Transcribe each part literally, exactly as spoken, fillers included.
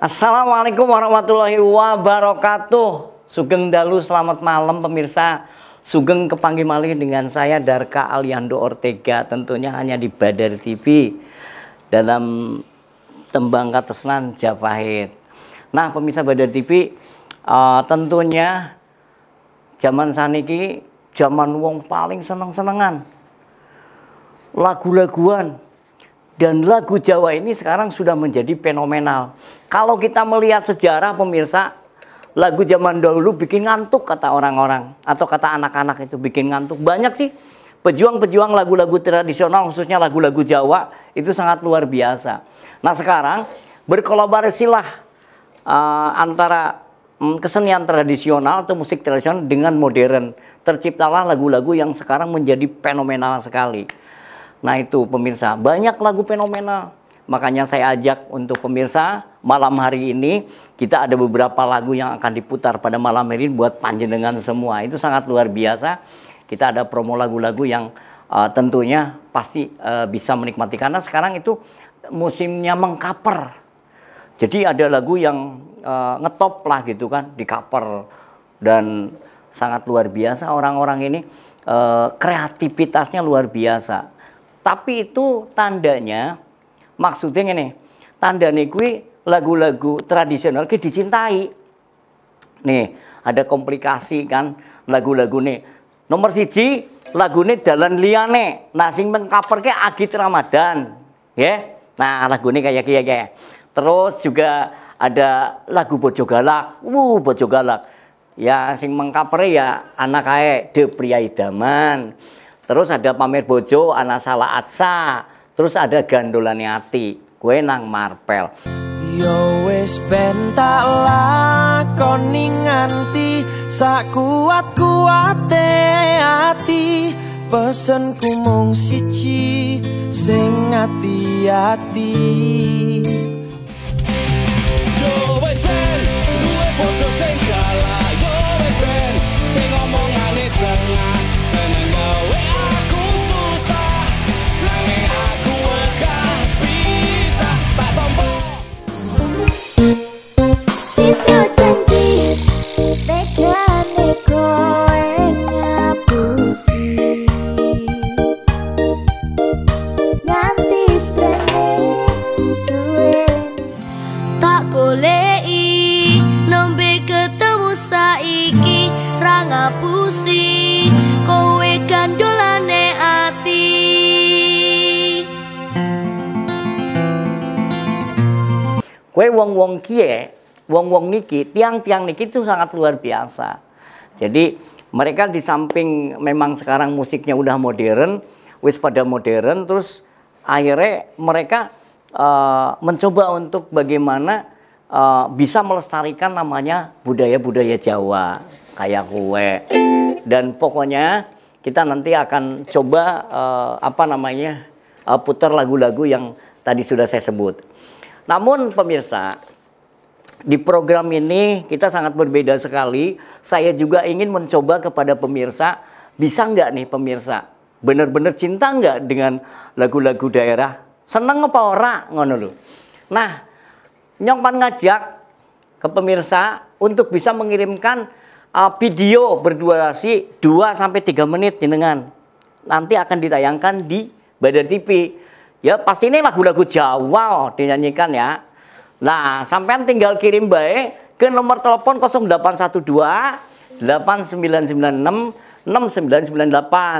Assalamualaikum warahmatullahi wabarakatuh. Sugeng dalu, selamat malam pemirsa. Sugeng kepanggih malih dengan saya Darka Aliando Ortega, tentunya hanya di Badar T V dalam tembang katresnan Japahit. Nah pemirsa Badar T V, uh, tentunya zaman saniki zaman wong paling seneng-senengan lagu-laguan. Dan lagu Jawa ini sekarang sudah menjadi fenomenal. Kalau kita melihat sejarah pemirsa, lagu zaman dahulu bikin ngantuk kata orang-orang. Atau kata anak-anak itu bikin ngantuk. Banyak sih pejuang-pejuang lagu-lagu tradisional, khususnya lagu-lagu Jawa, itu sangat luar biasa. Nah sekarang berkolaborasilah uh, antara um, kesenian tradisional atau musik tradisional dengan modern. Terciptalah lagu-lagu yang sekarang menjadi fenomenal sekali. Nah itu pemirsa, banyak lagu fenomenal. Makanya saya ajak untuk pemirsa malam hari ini, kita ada beberapa lagu yang akan diputar pada malam hari ini buat panjenengan semua. Itu sangat luar biasa. Kita ada promo lagu-lagu yang uh, tentunya pasti uh, bisa menikmati. Karena sekarang itu musimnya mengcover. Jadi ada lagu yang uh, ngetop lah gitu kan, di cover. Dan sangat luar biasa orang-orang ini, uh, kreativitasnya luar biasa. Tapi itu tandanya, maksudnya ini, tandanya kui lagu-lagu tradisional ki dicintai. Nih, ada komplikasi kan lagu-lagu nih. Nomor siji, lagu ini Dalan Liyane. Nah, sing mengcover ke Agit Ramadan, ya. Nah, lagu ini kayak kayak kayak. Terus juga ada lagu Bojo Galak. Wuh, Bojo Galak. Ya, sing mengcover ya anak kae De Pria Idaman. Terus ada Pamer Bojo, Ana Salah Atsa. Terus ada Gandolane Ati, Kowe Nang Marpel. Yo wis ben tak lakoni nganti sak kuat-kuate ati. Pesenku mung siji sing ati-ati. Yo wis ben duwe bojo sing galak. Yo wis ben sing ngomongane seneng. Seneng gawe aku susah. Nanging aku gak bisa tak tompo. Sityo janji tekane kowe ngapusi. Nganti sprene suwe tak goleki nembe ketemu saiki ra ngapusi. Kowe gandolane ati. Kowe wong-wong kie, wong-wong niki, tiang-tiang niki itu sangat luar biasa. Jadi mereka di samping memang sekarang musiknya udah modern, wis pada modern, terus akhirnya mereka uh, mencoba untuk bagaimana uh, bisa melestarikan namanya budaya-budaya Jawa kayak kue. Dan pokoknya kita nanti akan coba uh, apa namanya uh, putar lagu-lagu yang tadi sudah saya sebut. Namun pemirsa, di program ini kita sangat berbeda sekali. Saya juga ingin mencoba kepada pemirsa, bisa nggak nih pemirsa benar-benar cinta nggak dengan lagu-lagu daerah? Seneng apa ora ngono lho. Nah, nyong pan ngajak ke pemirsa untuk bisa mengirimkan uh, video berdurasi dua sampai tiga menit jenengan. Nanti akan ditayangkan di Badar T V. Ya pasti ini lagu-lagu Jawa oh, dinyanyikan ya. Nah, sampean tinggal kirim bae ke nomor telepon nol delapan satu dua delapan sembilan sembilan enam enam sembilan sembilan delapan.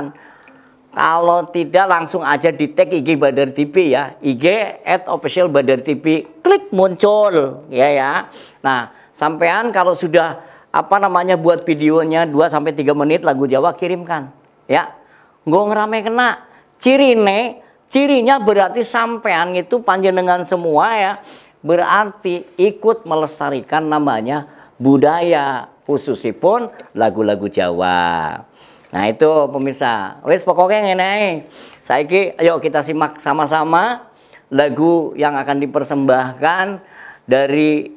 Kalau tidak langsung aja di tag I G Badar T V ya. I G at official Badar T V. Klik muncul ya ya. Nah, sampean kalau sudah apa namanya buat videonya dua sampai tiga menit lagu Jawa kirimkan ya. Nggo ngerame kena. Cirine, cirinya berarti sampean itu panjenengan semua ya. Berarti ikut melestarikan namanya budaya, khususipun lagu-lagu Jawa. Nah itu pemirsa, wis pokoknya ngene. Saiki ayo kita simak sama-sama lagu yang akan dipersembahkan dari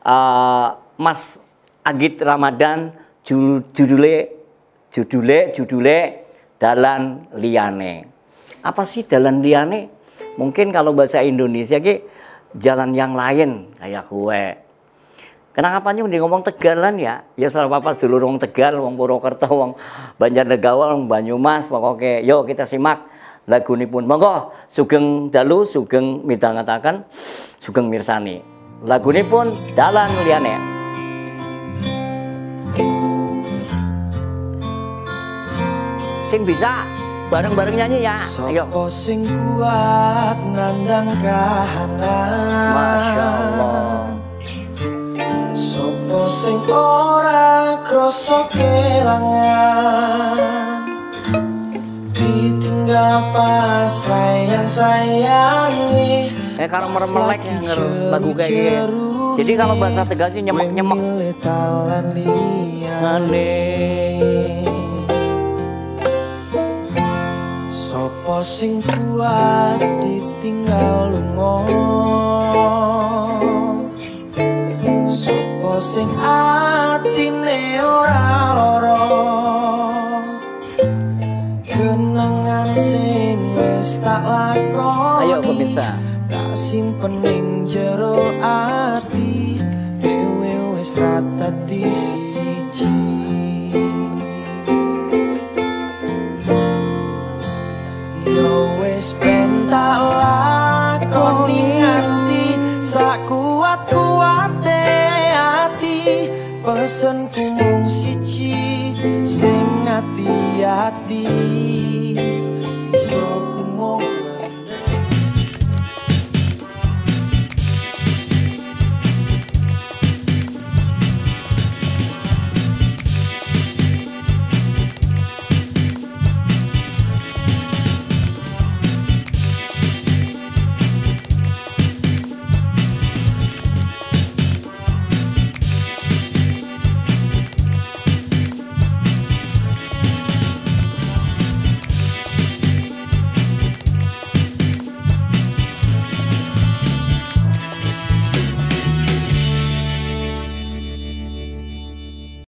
uh, Mas Agit Ramadan, judule judule judule Dalan Liyane. Apa sih Dalan Liyane? Mungkin kalau bahasa Indonesia ki jalan yang lain kayak kue. Kenapa nyung di ngomong Tegalan ya? Ya salah papa dulu wong Tegal, wong Purwokerto, wong Banjarnegara, wong Banyumas, pokoknya. Yuk kita simak lagu ini pun. Monggo sugeng dalu, sugeng midhangetaken, sugeng mirsani. Lagu ini pun dalan liyane. Sing bisa bareng-bareng nyanyi ya. Ayo. Sopo sing kuat nandang kahanan. Masya Allah. Sopo sing ora krasa kelangan, ditinggal pas sayang-sayangi. Eh kalau merem-melek denger lagu kayak gini. Jadi kalau bahasa Tegal sih nyemek-nyemek. Sopo sing kuat ditinggal lunga, sopo sing atine ora lara, kenangan sing wis tak lakoni. Ayo pemirsa, tak simpen ning jero ati, dhewe wis rata di siji. Yo wis ben tak lakoni nganti sak kuat-kuate ati, pesenku mung siji sing ati-ati. So